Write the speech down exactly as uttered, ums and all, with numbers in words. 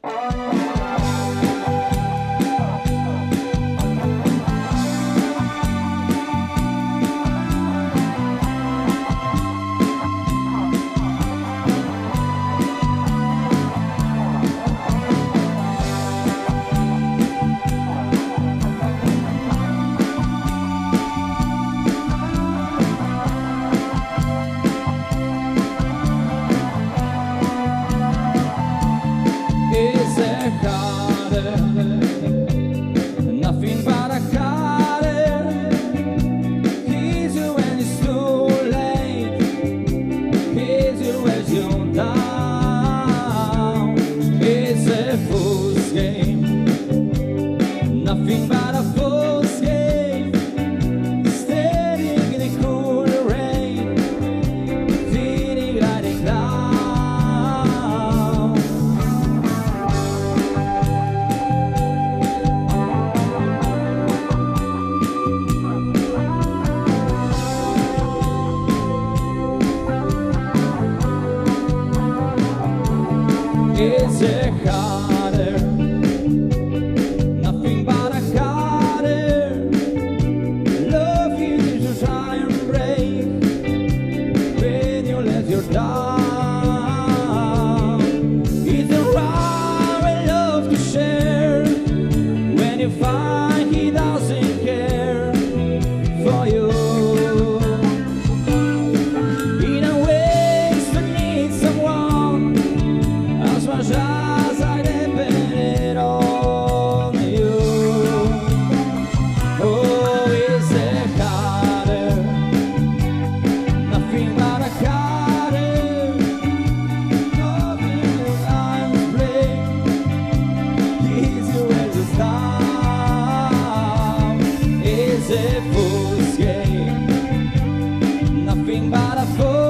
Nothing but a heartache. Here's you when it's too late. Here's you when you're down. It's a fool's game. Nothing but a fool's game. Standing in the cool rain, feeling like a cloud. It's a harder, nothing but a harder. Love you to try and break when you let your down. It's a rare love to share when you find he doesn't care for you. In a ways to need someone as much as I depended on you. Oh, it's a harder, nothing but a harder. Nothing I'm playing, he's you as a star. It's a fool's game, nothing but a fool.